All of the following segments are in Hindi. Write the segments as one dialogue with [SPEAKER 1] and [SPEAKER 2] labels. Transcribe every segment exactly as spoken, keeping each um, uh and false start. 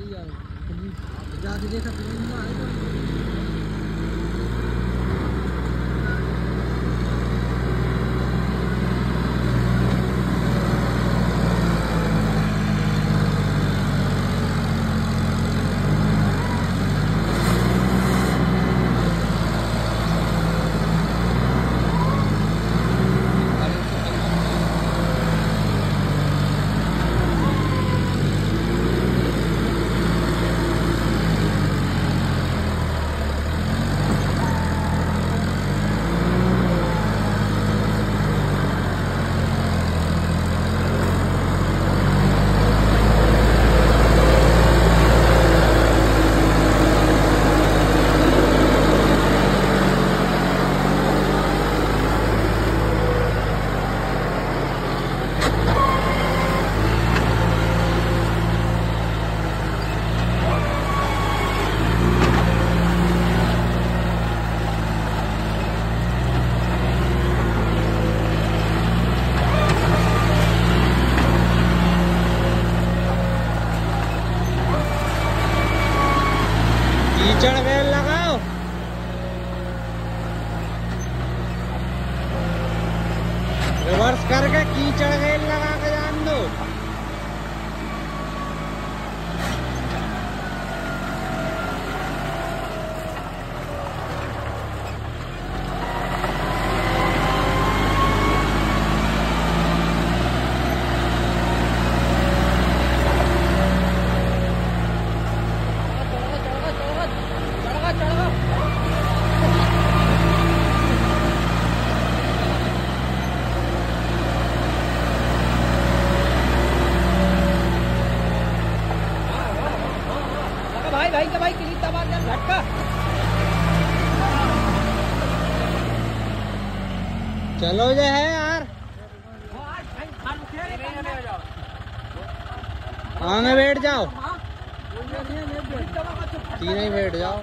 [SPEAKER 1] जाके देखा कीचड़ वेल लगाओ। रिवर्स करके कीचड़ वेल लगा के जान दो। भाई भाई का भाई किलीट दबा दे झटका। चलो जो है यार, आगे बैठ जाओ, तीनों ही बैठ जाओ।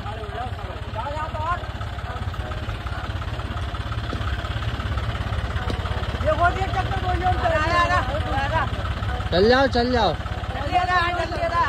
[SPEAKER 1] चल जाओ चल जाओ।